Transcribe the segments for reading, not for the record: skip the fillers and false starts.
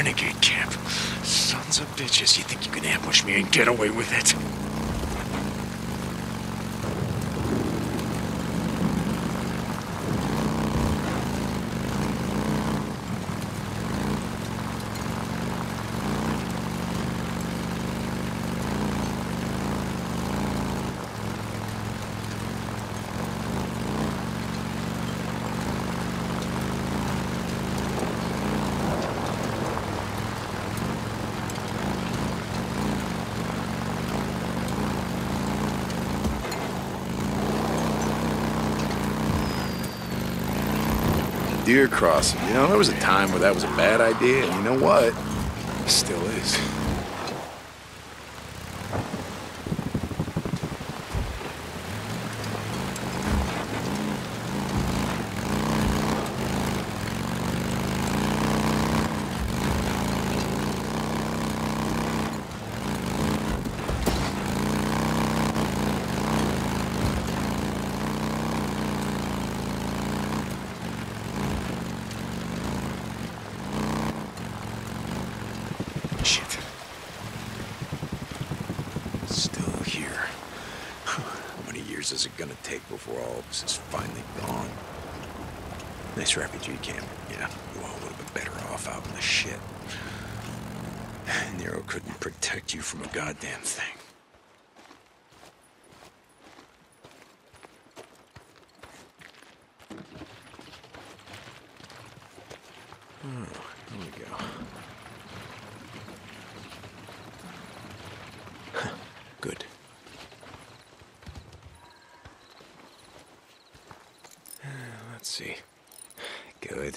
renegade camp. Sons of bitches, you think you can ambush me and get away with it? Deer crossing. You know, there was a time where that was a bad idea, and you know what? It still is. Shit. Still here. How many years is it gonna take before all of this is finally gone? Nice refugee camp. Yeah, you all would have been better off out in the shit. Nero couldn't protect you from a goddamn thing. Oh, here we go. Good. Let's see. Good.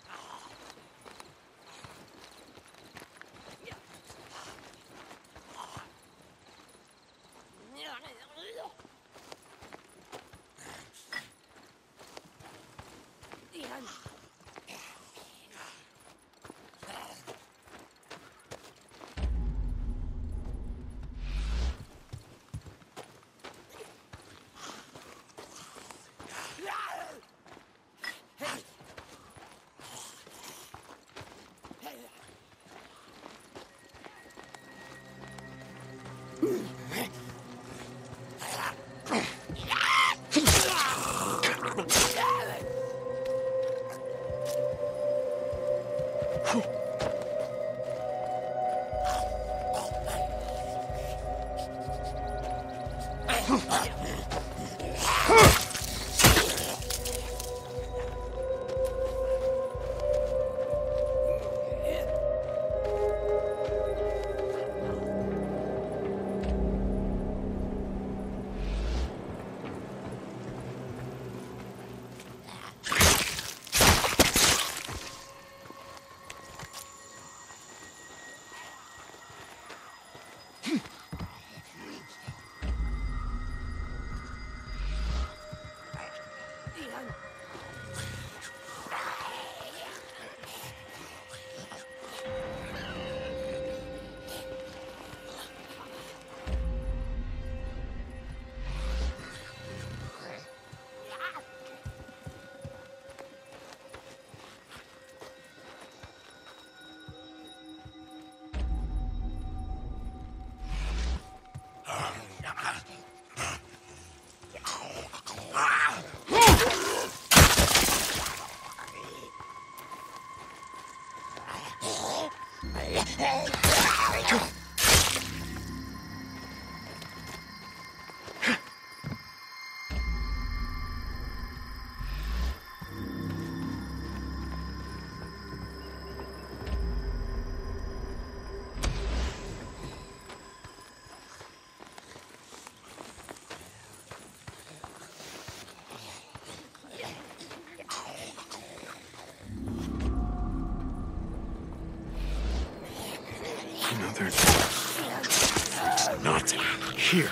Not here.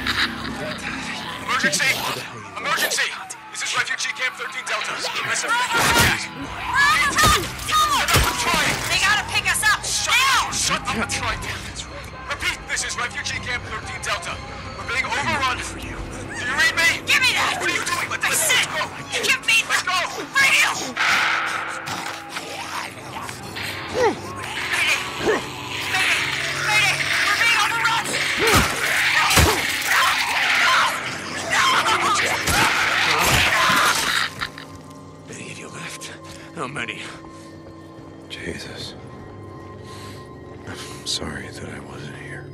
Emergency! Emergency! This is Refugee Camp 13 Delta. Listen, Run! I'm trying! They gotta pick us up! Now! Shut up and try, damn it. Repeat, this is Refugee Camp 13 Delta. We're being overrun. For you. Do you read me? Give me that! What are you doing? I said, give me Let's go! for you! left? How many? Jesus. I'm sorry that I wasn't here.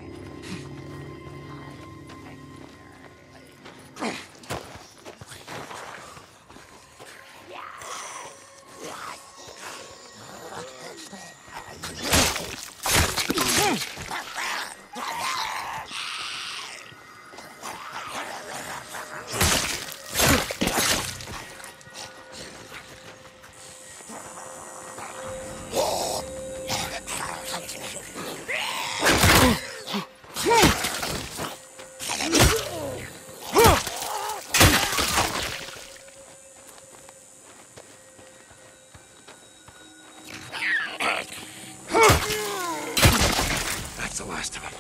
That's the last of them.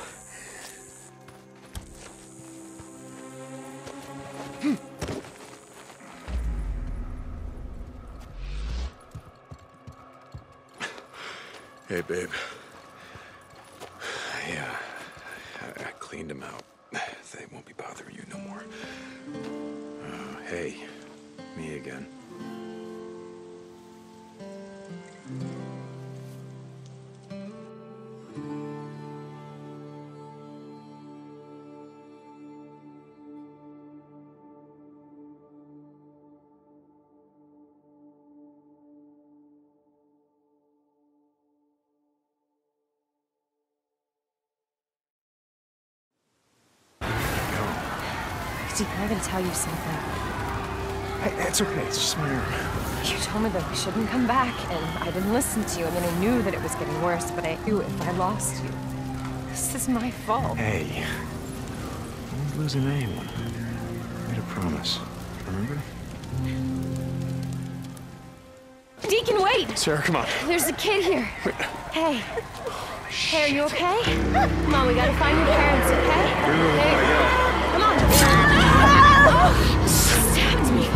Hey, babe. Yeah, I cleaned them out. They won't be bothering you no more. Hey, me again. Steve, I gotta tell you something. It's okay. It's just my arm. You told me that we shouldn't come back, and I didn't listen to you. I mean, I knew that it was getting worse, but I knew if I lost you, this is my fault. Hey, I won't losing anyone. I made a promise. Remember? Deacon, wait! Sarah, come on. There's a kid here. Hey. Hey, are you okay? Come on, we gotta find your parents, okay? Hey. Come on. Oh, she stabbed me.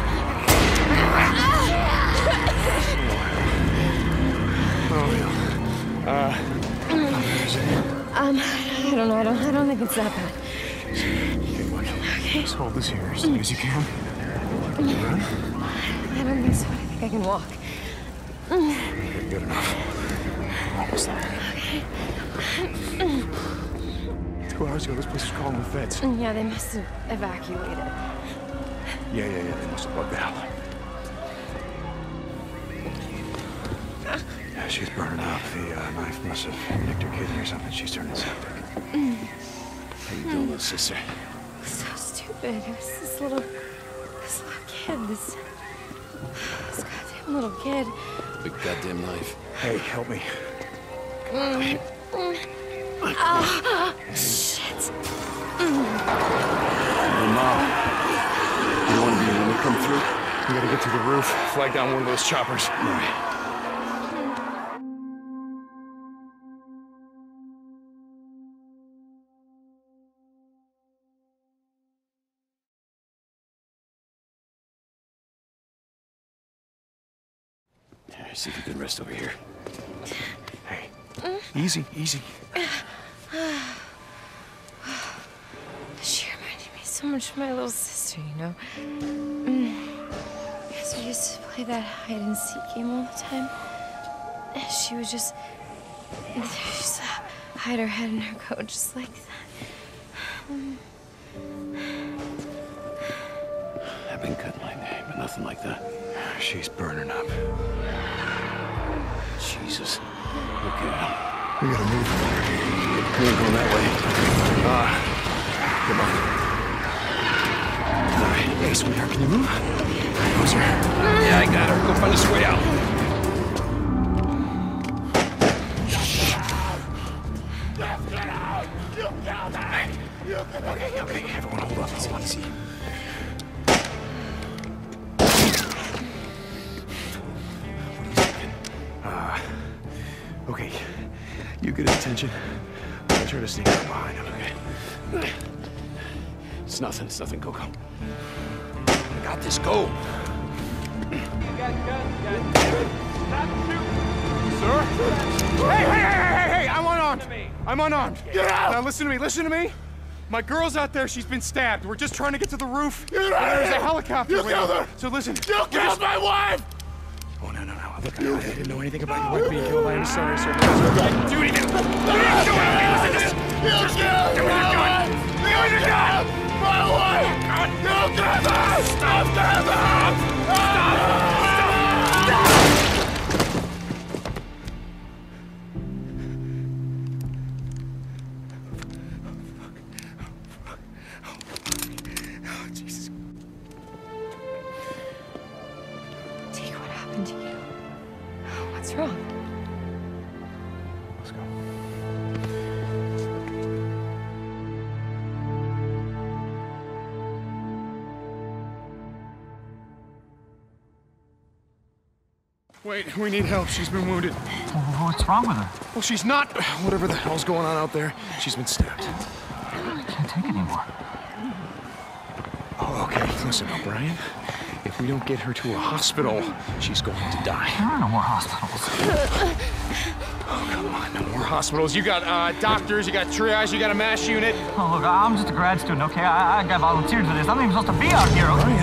I don't know. I don't think it's that bad. Okay, look. Just hold this here as long as you can. Run? I don't think so. I think I can walk. Okay, good enough. Almost there. 2 hours ago, this place was calling the feds. Yeah, they must have evacuated. Yeah. They must have bugged out. Yeah, she's burning up. The knife must have nicked her kidney or something. She's turning septic. How you doing, little sister? So stupid. It was this little kid. This goddamn little kid. Big goddamn knife. Hey, help me. Shit. Hey, Mom. You don't want to be when we come through? We gotta get to the roof, flag down one of those choppers. All right. See if you can rest over here. Hey, easy. She reminded me so much of my little sister, you know? Because we used to play that hide-and-seek game all the time. And she would just hide her head in her coat just like that. I've been cut my name, but nothing like that. She's burning up. Jesus. Look at him. We gotta move. We ain't going that way. Come on. All right. Hey, sweetheart, can you move? Closer. Yeah, I got her. Go find us a way out. Okay, everyone hold up. Hold on, easy. Okay, you get his attention. I'll try to sneak up behind him, okay? It's nothing, Coco. I got this, go. Sir? Hey, I'm unarmed! I'm unarmed! Get out! Now listen to me. My girl's out there. She's been stabbed. We're just trying to get to the roof. You're There's a helicopter. You killed her. So listen. You killed my wife! Oh, no. Look, I didn't know anything about your wife being killed. I am sorry, sir. I didn't do anything. You didn't do anything. Listen to this. You killed my wife! You killed my wife! You killed her! Stop! What's wrong? Let's go. Wait, we need help. She's been wounded. What's wrong with her? Well, she's not. Whatever the hell's going on out there, she's been stabbed. I can't take it anymore. Oh, okay. Listen, O'Brien. If we don't get her to a hospital, she's going to die. There are no more hospitals. Oh, come on. No more hospitals. You got doctors, you got triage, you got a MASH unit. Oh, look, I'm just a grad student, okay? I got volunteered for this. I'm not even supposed to be out here, okay?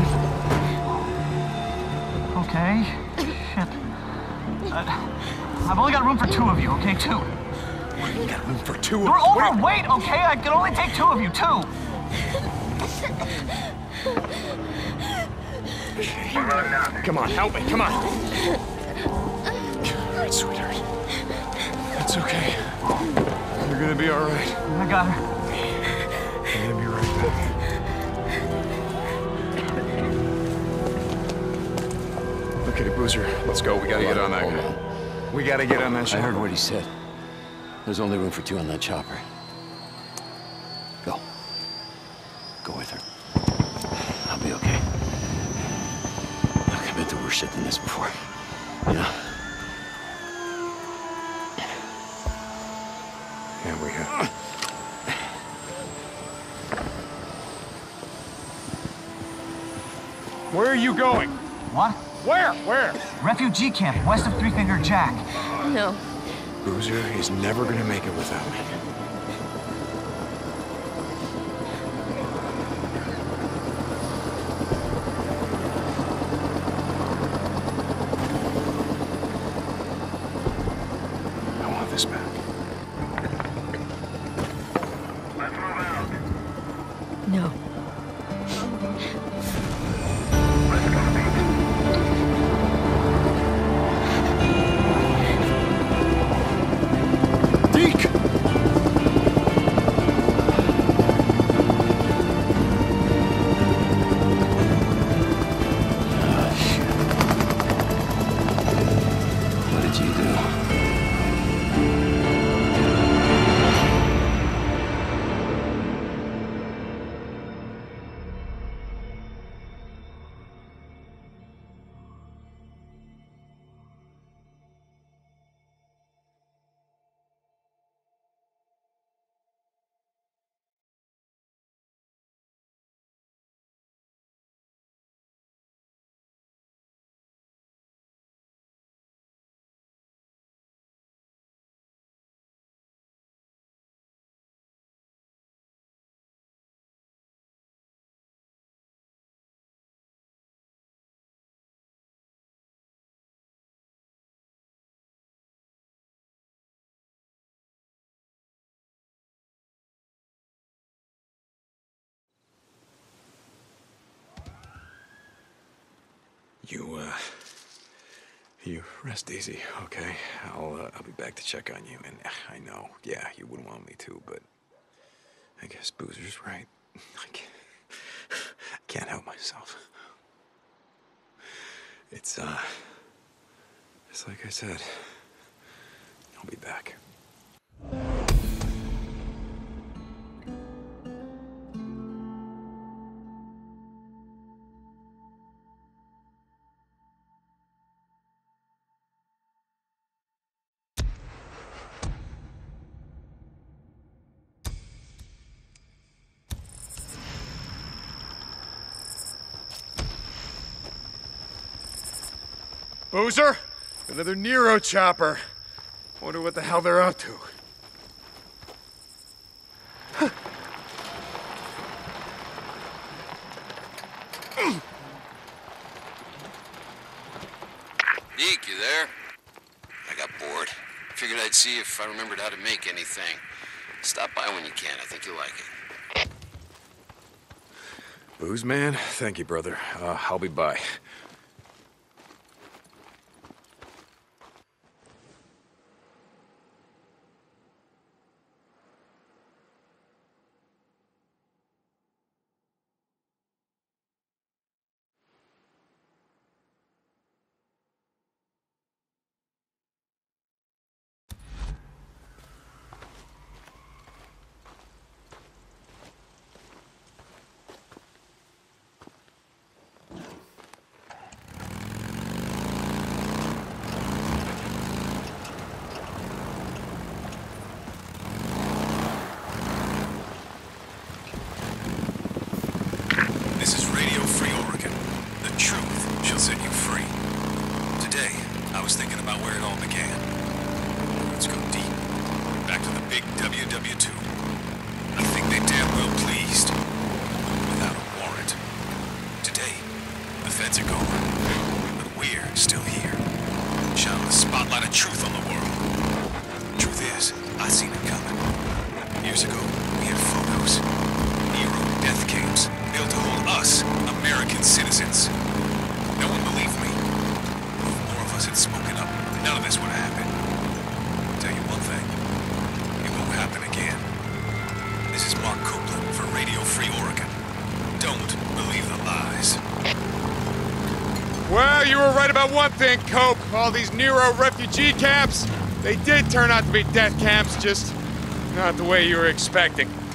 Okay. Shit. I've only got room for 2 of you, okay? 2. You got room for 2 of You're us. overweight, okay? I can only take 2 of you, 2. Come on, help me, come on. All right, sweetheart. That's okay. You're gonna be all right. I got her. I'm gonna be right back. Okay, Boozer, let's go. We gotta get on that guy. We gotta get on that I shot. heard what he said. There's only room for 2 on that chopper. Go. Go with her. I'll be okay. Look, I've been through worse shit than this before. You know? Yeah, we have. Where are you going? What? Where? Refugee camp, west of Three Finger Jack. No. Boozer is never gonna make it without me. I want this back. No. Deke! What did you do? You rest easy, okay? I'll be back to check on you, and I know, yeah, you wouldn't want me to, but I guess Boozer's right. I can't help myself. It's like I said, I'll be back. Boozer? Another Nero chopper. Wonder what the hell they're up to. Deke, you there? I got bored. Figured I'd see if I remembered how to make anything. Stop by when you can. I think you'll like it. Booze, man? Thank you, brother. I'll be by. This is Radio Free Oregon. The truth shall set you free. Today, I was thinking about where it all began. Let's go deep. Back to the big WW2. I think they damn well pleased. Without a warrant. Today, the feds are gone. But we're still here. Shining the spotlight of truth on the world. Truth is, I seen it coming. Years ago, we had photos. Hero death camps built to hold us, American citizens. No one believed me. If more of us had spoken up, none of this would happen. I'll tell you one thing. It won't happen again. This is Mark Copeland for Radio Free Oregon. Don't believe the lies. Well, you were right about one thing, Cope. All these Nero refugee camps, they did turn out to be death camps, just not the way you were expecting.